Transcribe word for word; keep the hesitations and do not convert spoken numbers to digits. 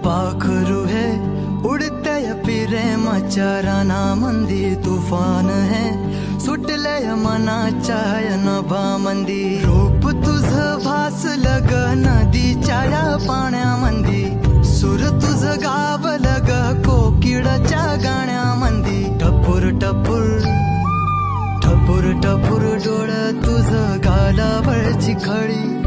पाखरू है उड़ते फिरे मचाराना मंदी तूफान है सुटले मना चाय नभा मंदी रूप तुझ भास लग नदी चाया पाण्या मंदी सुर तुझ गाव लग कोकिळच्या गाण्या मंदी टपुर टपुर टपुर टपुर डोळ तुझ गालावरची खळी